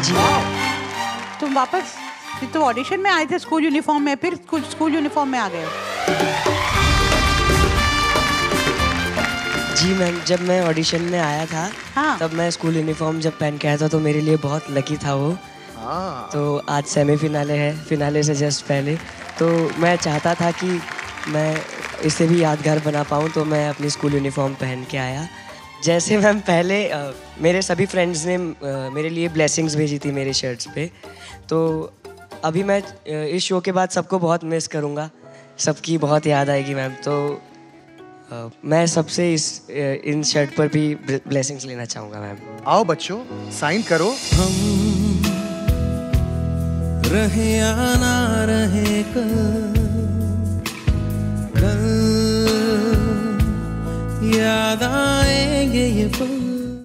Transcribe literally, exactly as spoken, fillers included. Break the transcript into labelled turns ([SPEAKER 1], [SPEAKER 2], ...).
[SPEAKER 1] जी।
[SPEAKER 2] तुम वापस तो ऑडिशन में आए थे स्कूल यूनिफॉर्म में, फिर स्कूल स्कूल यूनिफॉर्म में आ गए?
[SPEAKER 1] जी मैम, जब मैं ऑडिशन में आया था
[SPEAKER 2] हाँ।
[SPEAKER 1] तब मैं स्कूल यूनिफॉर्म जब पहन के आया था तो मेरे लिए बहुत लकी था वो।
[SPEAKER 3] हाँ।
[SPEAKER 1] तो आज सेमीफिनाले है, फिनाले से जस्ट पहले, तो मैं चाहता था कि मैं इसे भी यादगार बना पाऊँ, तो मैं अपनी स्कूल यूनिफॉर्म पहन के आया। जैसे मैम पहले आ, मेरे सभी फ्रेंड्स ने आ, मेरे लिए ब्लेसिंग्स भेजी थी मेरे शर्ट्स पे, तो अभी मैं इस शो के बाद सबको बहुत मिस करूँगा, सबकी बहुत याद आएगी मैम। तो आ, मैं सबसे इस इन शर्ट पर भी ब्लेसिंग्स लेना चाहूँगा मैम।
[SPEAKER 3] आओ बच्चों, साइन करो।
[SPEAKER 4] हम रहे या ना रहे कल, कल याद आएंगे ये पल।